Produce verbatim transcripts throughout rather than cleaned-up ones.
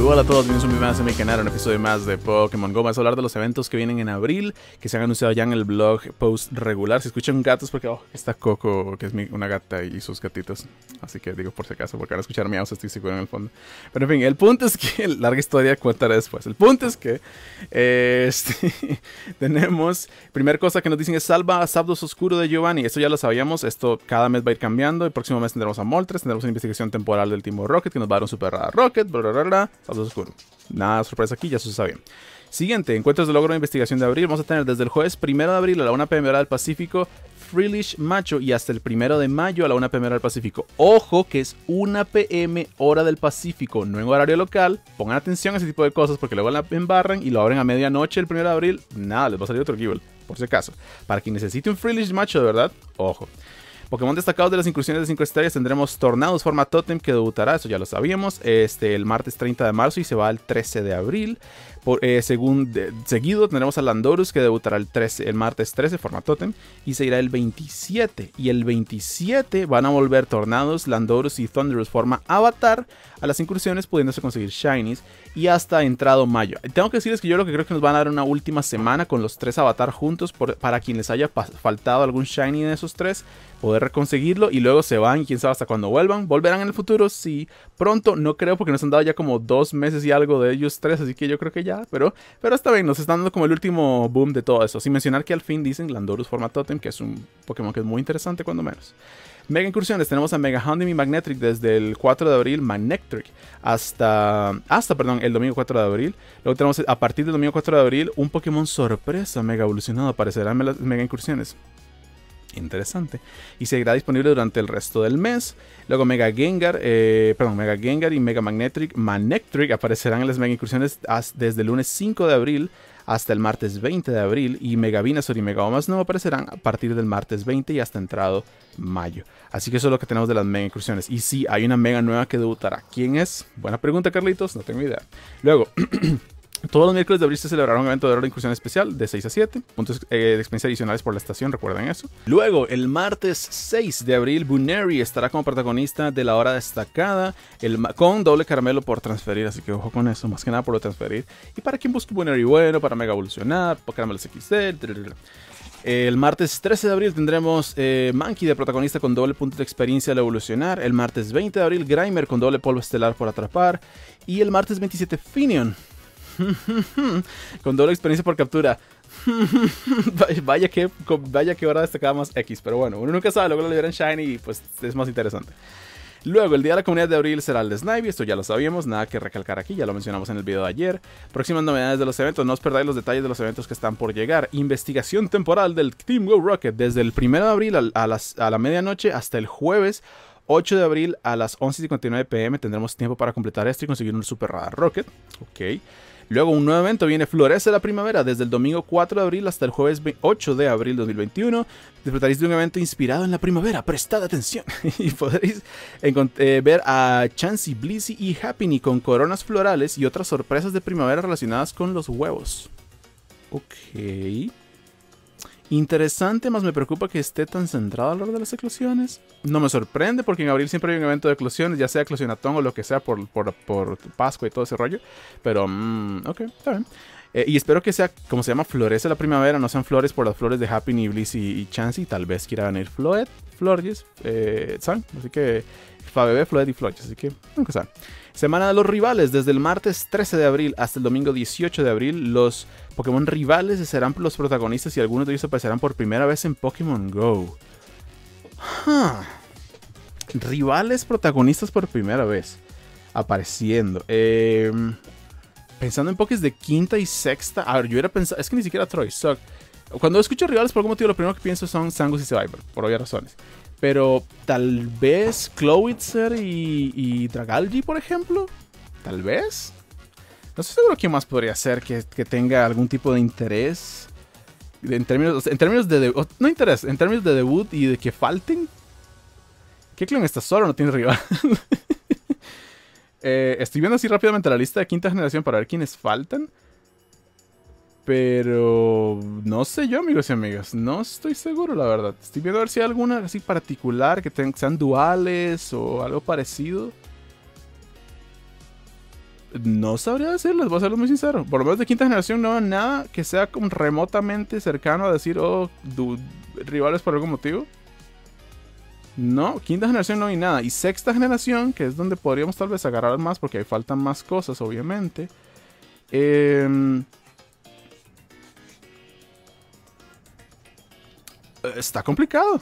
Hola a todos, bienvenidos a un video más en mi canal, un episodio más de Pokémon Go. Vamos a hablar de los eventos que vienen en abril, que se han anunciado ya en el blog post regular. Si escuchan gatos, porque oh, está Coco, que es mi, una gata, y sus gatitos. Así que digo por si acaso, porque van a escuchar miaus, estoy seguro en el fondo. Pero en fin, el punto es que, larga historia, contaré después. El punto es que eh, este, tenemos, primera cosa que nos dicen es salva a Zapdos Oscuro de Giovanni. Esto ya lo sabíamos, esto cada mes va a ir cambiando. El próximo mes tendremos a Moltres, tendremos una investigación temporal del Team Rocket, que nos va a dar un Super Rara Rocket, bla bla bla bla. Zapdos Oscuro. Nada sorpresa aquí, ya se sabe. Siguiente, encuentros de logro de investigación de abril. Vamos a tener desde el jueves primero de abril a la una p m hora del Pacífico, Freelish Macho, y hasta el primero de mayo a la una p m hora del Pacífico. Ojo que es una p m hora del Pacífico, no en horario local. Pongan atención a ese tipo de cosas porque luego la embarran y lo abren a medianoche el primero de abril. Nada, les va a salir otro Gible, por si acaso. Para quien necesite un Freelish Macho de verdad, ojo. Pokémon destacados de las incursiones de cinco estrellas, tendremos Tornados forma Totem, que debutará, eso ya lo sabíamos, este, el martes treinta de marzo y se va al trece de abril. Por, eh, según, de, seguido tendremos a Landorus, que debutará el, trece, el martes trece forma Totem y se irá el veintisiete. Y el veintisiete van a volver Tornados, Landorus y Thunderous forma Avatar a las incursiones, pudiéndose conseguir Shinies, y hasta entrado mayo. Tengo que decirles que yo lo que creo que nos van a dar una última semana con los tres Avatar juntos, por, para quien les haya faltado algún Shiny de esos tres, poder reconseguirlo, y luego se van, y quién sabe hasta cuándo vuelvan. ¿Volverán en el futuro? Sí. Pronto, no creo, porque nos han dado ya como dos meses y algo de ellos tres, así que yo creo que ya, pero, pero está bien, nos están dando como el último boom de todo eso. Sin mencionar que al fin dicen Landorus forma Totem, que es un Pokémon que es muy interesante cuando menos. Mega incursiones, tenemos a Mega Houndoom y Magnetric desde el cuatro de abril, Magnetric, hasta, hasta perdón, el domingo cuatro de abril. Luego tenemos a partir del domingo cuatro de abril un Pokémon sorpresa Mega evolucionado, aparecerá en las Mega incursiones. Interesante. Y seguirá disponible durante el resto del mes. Luego Mega Gengar, eh, perdón, Mega Gengar y Mega Magnetric, Magnetric aparecerán en las Mega incursiones desde el lunes cinco de abril hasta el martes veinte de abril, y Mega Venusaur y Mega Omasnow aparecerán a partir del martes veinte y hasta entrado mayo. Así que eso es lo que tenemos de las Mega incursiones. Y sí, hay una Mega nueva que debutará. ¿Quién es? Buena pregunta, Carlitos, no tengo idea. Luego todos los miércoles de abril se celebrará un evento de hora de incursión especial de seis a siete. Puntos eh, de experiencia adicionales por la estación, recuerden eso. Luego, el martes seis de abril, Buneary estará como protagonista de la hora destacada, el, con doble caramelo por transferir, así que ojo con eso, más que nada por lo transferir. Y para quien busque Buneary bueno, para mega evolucionar, por caramelos X D. El martes trece de abril tendremos eh, Mankey de protagonista con doble punto de experiencia al evolucionar. El martes veinte de abril, Grimer con doble polvo estelar por atrapar. Y el martes veintisiete, Finion con doble experiencia por captura. vaya que vaya que hora destacada más X, pero bueno, uno nunca sabe, luego lo liberan Shiny y pues es más interesante. Luego, el día de la comunidad de abril será el de Snivy, esto ya lo sabíamos, nada que recalcar aquí, ya lo mencionamos en el video de ayer. Próximas novedades de los eventos, no os perdáis los detalles de los eventos que están por llegar. Investigación temporal del Team Go Rocket desde el primero de abril a, a, las, a la medianoche hasta el jueves ocho de abril a las once y cincuenta y nueve p m tendremos tiempo para completar esto y conseguir un Super Rara Rocket. Ok. Luego un nuevo evento viene Florece la Primavera desde el domingo cuatro de abril hasta el jueves ocho de abril de dos mil veintiuno. Disfrutaréis de un evento inspirado en la primavera, prestad atención. Y podréis eh, ver a Chansey, Blissey y Happiny con coronas florales y otras sorpresas de primavera relacionadas con los huevos. Ok. Interesante, más me preocupa que esté tan centrado a la hora de las eclosiones. No me sorprende porque en abril siempre hay un evento de eclosiones, ya sea eclosionatón o lo que sea por, por, por Pascua y todo ese rollo. Pero, mmm, ok, está bien. Eh, y espero que sea, como se llama, Florece la Primavera, no sean flores por las flores de Happiny, Bliss y, y Chansey. Tal vez quiera venir Floet, Flores, eh, San. Así que, Fabebe, Floet y Flores, así que nunca saben. Semana de los rivales, desde el martes trece de abril hasta el domingo dieciocho de abril, los Pokémon rivales serán los protagonistas y algunos de ellos aparecerán por primera vez en Pokémon Go. Huh. Rivales protagonistas por primera vez apareciendo. Eh, pensando en Pokés de quinta y sexta. A ver, yo era pensando. Es que ni siquiera Troy Suck. Cuando escucho rivales, por algún motivo, lo primero que pienso son Zangoose y Survivor, por obvias razones. Pero tal vez Clowitzer y, y Dragalge, por ejemplo. Tal vez. No estoy seguro quién más podría ser que, que tenga algún tipo de interés. En términos, en términos de debut. No interés, en términos de debut y de que falten. Kecleon está solo, no tiene rival. eh, estoy viendo así rápidamente la lista de quinta generación para ver quiénes faltan. Pero no sé yo, amigos y amigas. No estoy seguro, la verdad. Estoy viendo a ver si hay alguna así particular que sean duales o algo parecido. No sabría decirles, voy a serles muy sincero. Por lo menos de quinta generación no veo nada que sea como remotamente cercano a decir, oh, dude, rivales por algún motivo. No, quinta generación no hay nada. Y sexta generación, que es donde podríamos tal vez agarrar más, porque ahí faltan más cosas, obviamente. Eh, está complicado.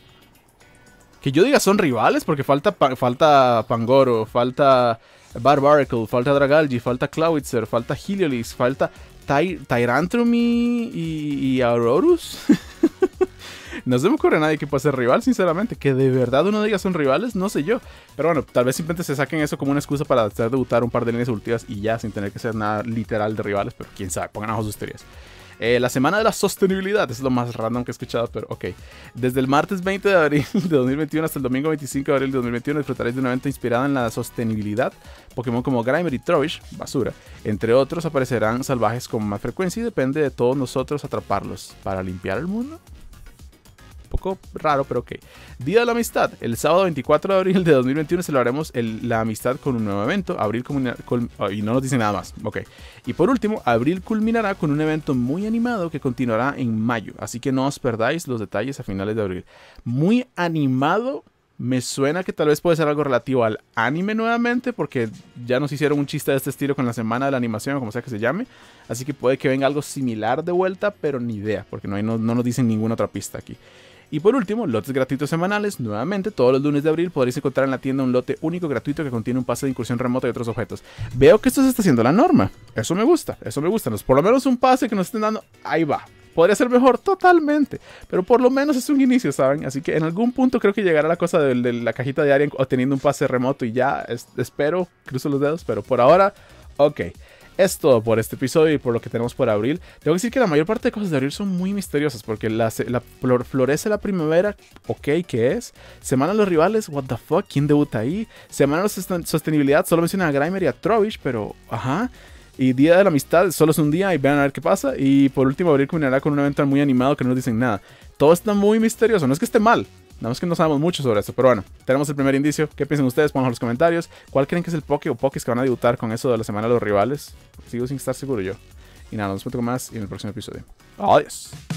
Que yo diga son rivales, porque falta, falta Pangoro, falta Barbaracle, falta Dragalge, falta Clawitzer, falta Heliolisk, falta Ty Tyrantrum y, y, y Aurorus. No se me ocurre a nadie que pueda ser rival, sinceramente. Que de verdad uno diga son rivales, no sé yo. Pero bueno, tal vez simplemente se saquen eso como una excusa para hacer debutar un par de líneas evolutivas y ya, sin tener que ser nada literal de rivales. Pero quién sabe, pongan abajo sus teorías. Eh, la semana de la sostenibilidad, es lo más random que he escuchado, pero ok. Desde el martes veinte de abril de dos mil veintiuno hasta el domingo veinticinco de abril de dos mil veintiuno disfrutaréis de un evento inspirado en la sostenibilidad. Pokémon como Grimer y Trubbish, basura, entre otros, aparecerán salvajes con más frecuencia y depende de todos nosotros atraparlos. ¿Para limpiar el mundo? Un poco raro, pero ok. Día de la Amistad. El sábado veinticuatro de abril de dos mil veintiuno celebraremos el, la amistad con un nuevo evento. Abril oh, y no nos dice nada más. Ok. Y por último, abril culminará con un evento muy animado que continuará en mayo. Así que no os perdáis los detalles a finales de abril. Muy animado. Me suena que tal vez puede ser algo relativo al anime nuevamente, porque ya nos hicieron un chiste de este estilo con la semana de la animación, o como sea que se llame. Así que puede que venga algo similar de vuelta, pero ni idea, porque no, hay, no, no nos dicen ninguna otra pista aquí. Y por último, lotes gratuitos semanales. Nuevamente, todos los lunes de abril podréis encontrar en la tienda un lote único gratuito que contiene un pase de incursión remota y otros objetos. Veo que esto se está haciendo la norma. Eso me gusta, eso me gusta. Por lo menos un pase que nos estén dando, ahí va. Podría ser mejor, totalmente. Pero por lo menos es un inicio, ¿saben? Así que en algún punto creo que llegará la cosa de, de la cajita diaria obteniendo un pase remoto y ya, es, espero, cruzo los dedos, pero por ahora, ok. Es todo por este episodio y por lo que tenemos por abril. Tengo que decir que la mayor parte de cosas de abril son muy misteriosas, porque la, la flor, florece la primavera, ok, ¿qué es? Semana de los rivales, what the fuck, ¿quién debuta ahí? Semana de la sostenibilidad, solo menciona a Grimer y a Trubbish, pero ajá. Y Día de la Amistad, solo es un día y vean a ver qué pasa. Y por último, abril culminará con un evento muy animado que no nos dicen nada. Todo está muy misterioso, no es que esté mal. Nada más que no sabemos mucho sobre esto, pero bueno, tenemos el primer indicio. ¿Qué piensan ustedes? Pónganlo en los comentarios. ¿Cuál creen que es el Poké o Pokés que van a debutar con eso de la semana de los rivales? Sigo sin estar seguro yo. Y nada, nos vemos con más y en el próximo episodio. Adiós.